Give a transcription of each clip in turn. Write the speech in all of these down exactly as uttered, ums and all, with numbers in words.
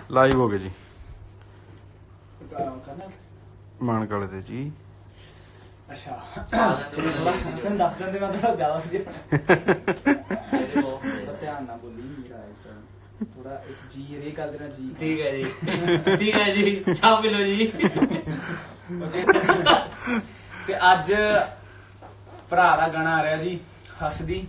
Live ਹੋ ਗਏ ਜੀ ਮਾਨਕ ਵਾਲੇ ਤੇ ਜੀ। ਅੱਛਾ ਤੈਨੂੰ ਦੱਸ ਦਿੰਦੇ ਮੈਂ ਥੋੜਾ ਜ਼ਿਆਦਾ ਵਧੀਆ ਧਿਆਨ ਨਾਲ ਬੋਲੀ ਮੇਰਾ ਇਸ ਟਾਈਮ ਥੋੜਾ ਇੱਕ ਜੀ ਰੇ ਕਰ ਦੇਣਾ ਜੀ। ਠੀਕ ਹੈ ਜੀ ਠੀਕ ਹੈ ਜੀ ਚਾਹ ਪੀ ਲਓ ਜੀ। ਤੇ ਅੱਜ ਭਰਾ ਦਾ ਗਾਣਾ ਆ ਰਿਹਾ ਜੀ ਹੱਸਦੀ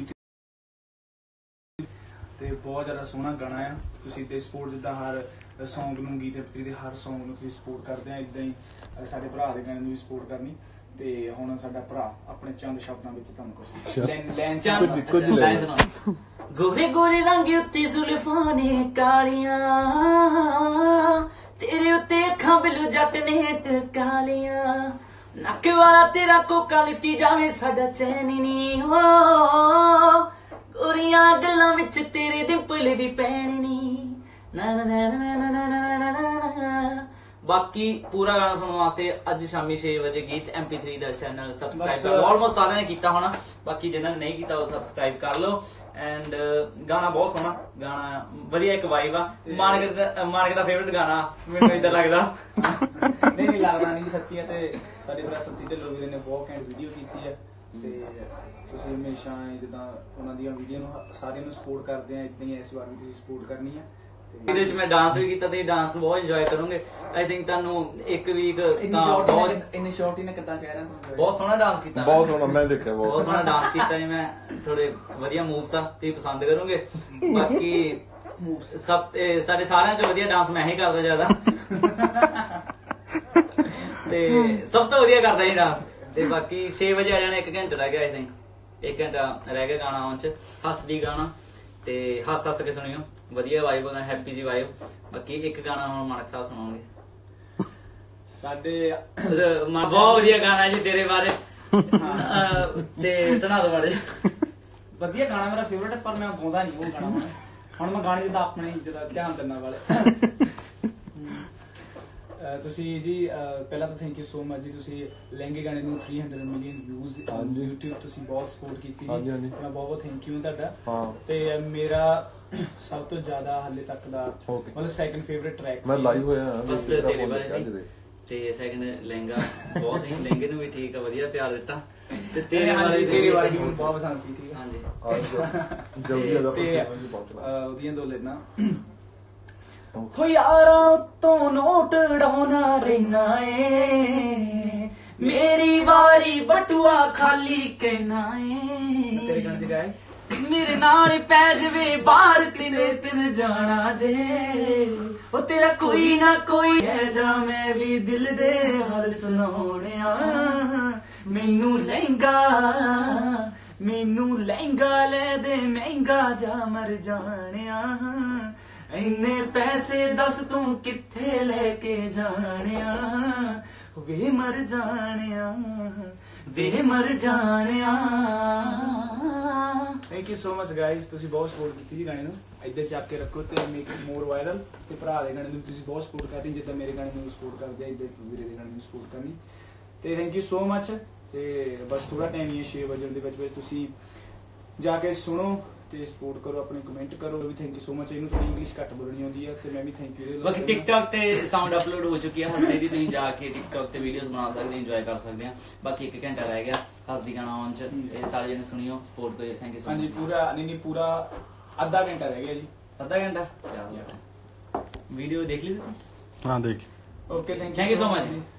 ਤੇ ਬਹੁਤ ਜ਼ਿਆਦਾ ਸੋਹਣਾ ਗਾਣਾ ਆ। ਤੁਸੀਂ ਤੇ ਸਪੋਰਟ ਜਿੱਦਾਂ ਹਰ ਸੌਂਗ ਨੂੰ ਗੀਤ ਹਫਤੇ ਦੇ ਹਰ ਸੌਂਗ ਨੂੰ ਤੁਸੀਂ ਸਪੋਰਟ ਕਰਦੇ ਆ ਇਦਾਂ ਹੀ ਸਾਡੇ ਭਰਾ ਦੇ ਗਾਣੇ ਨੂੰ ਵੀ ਸਪੋਰਟ ਕਰਨੀ। ਤੇ ਹੁਣ ਸਾਡਾ ਭਰਾ ਆਪਣੇ ਚੰਦ ਸ਼ਬਦਾਂ ਵਿੱਚ ਤੁਹਾਨੂੰ ਕੁਝ ਲੈਣ ਚੰਦ ਕੁਝ ਲੈ ਗੋਰੇ ਗੋਰੇ ਰੰਗ ਉੱਤੇ ਜ਼ੁਲਫਾਂ ਨੇ ਕਾਲੀਆਂ ਤੇਰੇ ਉੱਤੇ ਅੱਖਾਂ ਬਿਲੂ ਜੱਟ ਨੇ ਟਕਾਲੀਆਂ ਨੱਕ ਵਾਲਾ ਤੇਰਾ ਕੋਕਾ ਲਿੱਟੀ ਜਾਵੇ ਸਾਡਾ ਚੈਨ ਨਹੀਂ ਹੋ ਗੋਰੀਆਂ ਗੱਲਾਂ ਵਿੱਚ ਤੇਰੇ ਡਿੰਪਲ ਵੀ ਪੈਣੇ ਨਹੀਂ ਨਾ ਨਾ ਨਾ ਨਾ ਨਾ ਨਾ ਨਾ ਨਾ। ਬਾਕੀ ਪੂਰਾ ਗਾਣਾ ਸੁਣਨ ਵਾਸਤੇ ਅੱਜ ਸ਼ਾਮੀ ਛੇ ਵਜੇ ਗੀਤ ਐਮ ਪੀ ਥ੍ਰੀ ਦਾ ਚੈਨਲ ਸਬਸਕ੍ਰਾਈਬ ਕਰੋ। ਆਲਮੋਸਟ ਸਾਰਿਆਂ ਨੇ ਕੀਤਾ ਹੋਣਾ, ਬਾਕੀ ਜਿਨ੍ਹਾਂ ਨੇ ਨਹੀਂ ਕੀਤਾ ਉਹ ਸਬਸਕ੍ਰਾਈਬ ਕਰ ਲਓ। ਐਂਡ ਗਾਣਾ ਬਹੁਤ ਸੋਹਣਾ ਗਾਣਾ ਵਧੀਆ ਇੱਕ ਵਾਈਬ ਆ। ਮਾਨਕ ਦਾ ਮਾਨਕ ਦਾ ਫੇਵਰਟ ਗਾਣਾ ਮੈਨੂੰ ਇਦਾਂ ਲੱਗਦਾ ਨਹੀਂ ਨਹੀਂ ਲੱਗਦਾ ਨਹੀਂ ਸੱਚੀ। ਤੇ ਸਾਡੇ ਭਰਾ ਸੱਤੀ ਢਿੱਲੋਂ ਵੀਰੇ ਨੇ ਬਹੁਤ ਘੈਂਟ ਵੀਡੀਓ ਕੀਤੀ ਹੈ ਤੇ ਤੁਸੀਂ ਹਮੇਸ਼ਾ ਜਿੱਦਾਂ ਉਹਨਾਂ ਦੀਆਂ ਵੀਡੀਓ ਨੂੰ ਸਾਰਿਆਂ ਨੂੰ ਸਪੋਰਟ ਕਰਦੇ ਆ ਇਦਾਂ ਹੀ ਇਸ ਵਾਰ ਵੀ ਤੁਸੀਂ ਸਪੋਰਟ ਕਰਨੀ ਹੈ। ਇਹਦੇ ਵਿੱਚ ਮੈਂ ਡਾਂਸ ਵੀ ਕੀਤਾ ਤੇ ਡਾਂਸ ਬਹੁਤ ਇੰਜੋਏ ਕਰੋਗੇ। ਆਈ ਥਿੰਕ ਤੁਹਾਨੂੰ ਇੱਕ ਵੀਕ ਇੰਨੀ ਸ਼ਾਰਟ ਹੀ ਨਾ ਕਿੱਦਾਂ ਕਹਿ ਰਿਹਾ ਬਹੁਤ ਸੋਹਣਾ ਡਾਂਸ ਕੀਤਾ ਬਹੁਤ ਸੋਹਣਾ ਮੈਂ ਦੇਖਿਆ ਬਹੁਤ ਸੋਹਣਾ ਡਾਂਸ ਕੀਤਾ ਜੀ ਮੈਂ। ਥੋੜੇ ਵਧੀਆ ਮੂਵਸ ਆ ਤੁਸੀਂ ਪਸੰਦ ਕਰੋਗੇ। ਬਾਕੀ ਸਭ ਸਾਡੇ ਸਾਰਿਆਂ ਚੋਂ ਵਧੀਆ ਡਾਂਸ ਮੈਂ ਹੀ ਕਰਦਾ ਜ਼ਿਆਦਾ ਤੇ ਸਭ ਤੋਂ ਵਧੀਆ ਕਰਦਾ ਜੀ ਡਾਂਸ। ਤੇ ਬਾਕੀ ਛੇ ਵਜੇ ਆ ਜਾਣਾ, ਇੱਕ ਘੰਟਾ ਰਹਿ ਗਿਆ। ਆਈ ਥਿੰਕ ਇੱਕ ਘੰਟਾ ਰਹਿ ਗਿਆ ਗਾਣਾ ਆਉਣ ਚ। ਹੱਸਦੀ ਗਾਣਾ ਤੇ ਹੱਸ ਹੱਸ ਕੇ ਸੁਣਿਓ, ਵਧੀਆ ਵਾਈਬ ਉਹਦਾ, ਹੈਪੀ ਜੀ ਵਾਈਬ। ਬਾਕੀ ਇੱਕ ਗਾਣਾ ਹੁਣ ਮਾਨਕ ਸਾਹਿਬ ਸੁਣਾਉਂਗੇ ਸਾਡੇ ਬਹੁਤ ਵਧੀਆ ਗਾਣਾ ਜੀ ਤੇਰੇ ਬਾਰੇ ਤੇ ਸੁਣਾ ਦੋ ਮਾੜੇ। ਵਧੀਆ ਗਾਣਾ ਮੇਰਾ ਫੇਵਰਟ ਹੈ ਪਰ ਮੈਂ ਗਾਉਂਦਾ ਨਹੀਂ ਉਹ ਗਾਣਾ। ਹੁਣ ਮੈਂ ਗਾਣੇ ਜਿੱਦਾਂ ਆਪਣੇ ਜਿੱਦਾਂ ਧਿਆਨ ਦੇਣ ਵਾਲੇ। ਤੁਸੀਂ ਜੀ ਪਹਿਲਾਂ ਤਾਂ ਥੈਂਕ ਯੂ ਸੋ ਮਚ ਜੀ। ਤੁਸੀਂ ਲਹਿੰਗੇ ਗਾਣੇ ਨੂੰ ਤਿੰਨ ਸੌ ਮਿਲੀਅਨ ਵਿਊਜ਼ YouTube ਤੁਸੀਂ ਬਹੁਤ ਸਪੋਰਟ ਕੀਤੀ ਜੀ। ਮੈਂ ਬਹੁਤ ਬਹੁਤ ਥੈਂਕ ਯੂ ਤੁਹਾਡਾ। ਤੇ ਮੇਰਾ ਸਭ ਤੋਂ ਜ਼ਿਆਦਾ ਹਾਲੇ ਤੱਕ ਦਾ ਮਤਲਬ ਸੈਕੰਡ ਫੇਵਰਿਟ ਟਰੈਕ ਮੈਂ ਲਾਈਵ ਹੋਇਆ ਫਸਟ ਤੇਰੇ ਬਾਰੇ ਸੀ ਤੇ ਸੈਕੰਡ ਲਹਿੰਗਾ ਬਹੁਤ ਹੀ ਲਹਿੰਗੇ ਨੂੰ ਵੀ ਠੀਕ ਆ ਵਧੀਆ ਪਿਆਰ ਦਿੱਤਾ ਤੇ ਤੇਰੇ ਬਾਰੇ ਤੇਰੇ ਬਾਰੇ ਮੈਨੂੰ ਬਹੁਤ ਪਸੰਦ ਸੀ। ਠੀਕ ਹਾਂਜੀ ਜਲਦੀ ਆਦਾ ਉਹਦੀਆਂ ਦੋ ਲੈਣਾ ਹੋ ਯਾਰਾਂ ਉੱਤੋਂ ਨੋਟ ਡਾਉਣਾ ਰਹਿਣਾ ਏ ਮੇਰੀ ਵਾਰੀ ਬਟੂਆ ਖਾਲੀ ਕਹਿਣਾ ਏ ਤੇਰੇ ਗਾਣੇ ਦੀ ਰਾਏ ਮੇਰੇ ਨਾਲ ਪੈ ਜਵੇ ਬਾਹਰ ਕਿਨੇ ਤਿਨ ਜਾਣਾ ਜੇ ਉਹ ਤੇਰਾ ਕੋਈ ਨਾ ਕੋਈ ਹੈ ਜਾ ਮੈਂ ਵੀ ਦਿਲ ਦੇ ਹਾਲ ਸੁਣਾਉਣਿਆ ਮੈਨੂੰ ਲਹਿੰਗਾ ਮੈਨੂੰ ਲਹਿੰਗਾ ਲੈ ਦੇ ਮਹਿੰਗਾ ਜਾ ਮਰ ਜਾਣਿਆ ਇੰਨੇ ਪੈਸੇ ਦੱਸ ਤੂੰ ਕਿੱਥੇ ਲੈ ਕੇ ਜਾਣਿਆ ਵੇ ਮਰ ਜਾਣਿਆ ਵੇ ਮਰ ਜਾਣਿਆ। Thank you so much guys, ਤੁਸੀਂ ਬਹੁਤ ਸਪੋਰਟ ਕੀਤੀ ਜੀ ਗਾਣੇ ਨੂੰ। ਇੱਧਰ ਚੱਕ ਕੇ ਰੱਖੋ ਤੇ ਮੇਕ ਇਟ ਮੋਰ ਵਾਇਰਲ। ਤੇ ਭਰਾ ਦੇ ਗਾਣੇ ਨੂੰ ਤੁਸੀਂ ਬਹੁਤ ਸਪੋਰਟ ਕਰਦੀ ਜਿੱਦਾਂ ਮੇਰੇ ਗਾਣੇ ਨੂੰ ਸਪੋਰਟ ਕਰਦੇ ਆ, ਇੱਧਰ ਵੀਰੇ ਦੇ ਗਾਣੇ ਨੂੰ ਸਪੋਰਟ ਕਰਨੀ। ਤੇ ਥੈਂਕ ਯੂ ਸੋ ਮਚ। ਤੇ ਬਸ ਥੋੜਾ ਟਾਈਮ ਹੀ ਹੈ ਛੇ ਵਜੇ ਦੇ ਵਿੱਚ ਵਿੱਚ ਤੁਸੀਂ ਜਾ ਕੇ ਸੁਣੋ ਤੇ ਸਪੋਰਟ ਕਰੋ, ਆਪਣੇ ਕਮੈਂਟ ਕਰੋ ਵੀ। Thank you so much. ਇਹਨੂੰ ਥੋੜੀ ਇੰਗਲਿਸ਼ ਘੱਟ ਬੋਲਣੀ ਆਉਂਦੀ ਹੈ ਤੇ ਮੈਂ ਵੀ ਥੈਂਕ ਯੂ। ਬਾਕੀ ਟਿਕਟੌਕ ਤੇ ਸਾਊਂਡ ਅਪਲੋਡ ਹੋ ਚੁੱਕੀ ਹੈ ਹੱਸਦੇ ਦੀ, ਤੁਸੀਂ ਜਾ ਕੇ ਟਿਕਟੌਕ ਤੇ ਵੀਡੀਓਜ਼ ਬਣਾ ਸਕਦੇ, ਇੰਜੋਏ ਕਰ ਸਕਦੇ ਆ। ਬਾਕੀ ਇੱਕ ਘੰਟਾ ਰਹਿ ਗਿਆ ਹੱਸਦੀ ਗਾਣਾ ਆਉਣ ਚ ਤੇ ਸਾਰੇ ਜਣੇ ਸੁਣਿਓ, ਸਪੋਰਟ ਕਰਿਓ। Thank you so much. ਹਾਂਜੀ ਪੂਰਾ ਨਹੀਂ ਨਹੀਂ ਪੂਰਾ ਅੱਧਾ ਘੰਟਾ ਰਹਿ ਗਿਆ ਜੀ। ਅੱਧਾ ਘੰਟਾ ਵੀਡੀਓ ਦੇਖ ਲਈ ਤੁਸੀਂ? ਹਾਂ ਦੇਖ। Okay thank you so much.